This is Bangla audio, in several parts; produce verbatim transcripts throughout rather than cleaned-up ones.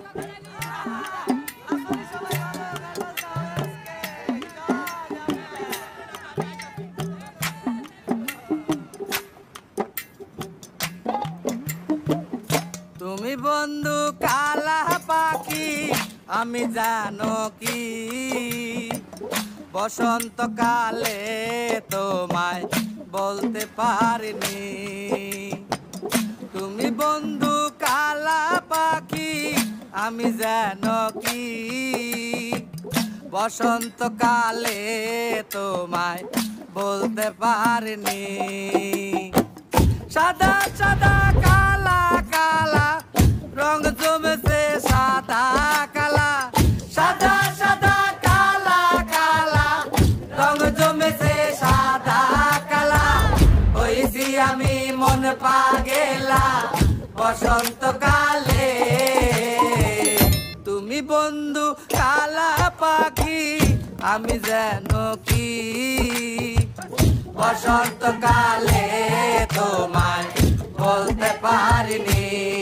তুমি বন্ধু কালা পাখি আমি জানো কি বসন্তকালে তোমায় বলতে পারিনি। তুমি বন্ধু কালা পাখি আমি জানো কি বসন্তকালে তোমায় বলতে পারিনি। সাদা সাদা কালা কালা রং জমেছে সাদা কালা, সাদা সাদা কালা কালা রং জমেছে সাদা কালা। হইছি আমি মন পাগেলা বসন্তকালে। তুমি বন্ধু কালা পাখি আমি যেন কি বসন্তকালে তোমায় বলতে পারিনি।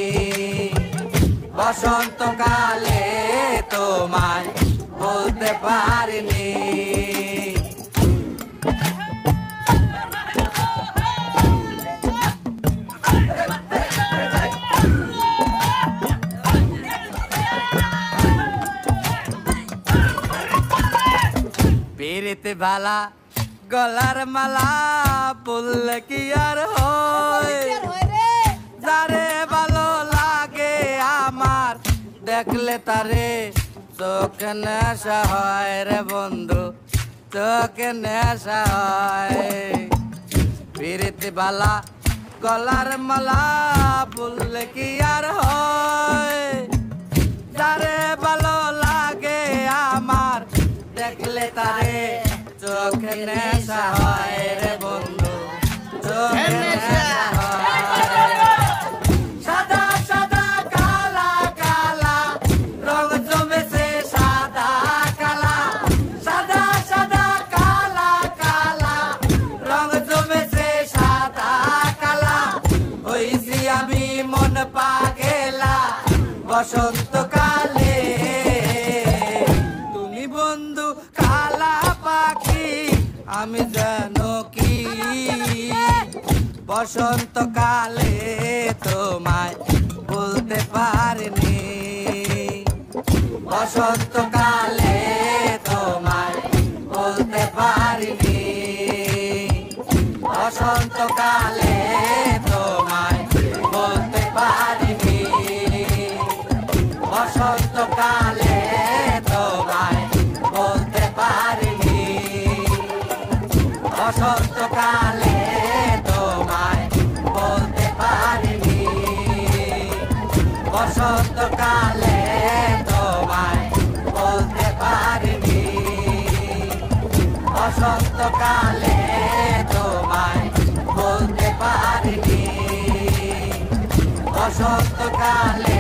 বসন্তকালে তোমায় বলতে পারিনি। পিরিতে বালা গলার মালা বললে কি আর হয়, যারে ভালো লাগে আমার দেখলে তারে চোখে নেশা হয় রে বন্ধু, চোখে নেশা হয়। পিরিতে বালা গলার মালা বললে কি আর হয়, যারে ভালো লাগে আমার দেখলে তারে চোখে নেশা হয় রে বন্ধু, চোখে নেশা হয়। সাদা সাদা কালা কালা রং জমেছে সাদা কালা, সাদা সাদা কালা কালা রং জমেছে সাদা কালা। হইছি আমি মন পাগেলা বসন্তকালে। তুমি বন্ধু কালা পাখি আমি জানো কি বসন্তকালে তোমায় বলতে পারিনি। বসন্তকালে তোমায় বলতে পারিনি। বসন্তকালে তোমায় বলতে পারিনি। বসন্তকালে তোমায় বলতে পারিনি। বসন্তকালে তোমায় বলতে পারিনি। বসন্তকালে তোমায় বলতে পারিনি। বসন্তকালে তোমায় বলতে পারিনি। বসন্তকালে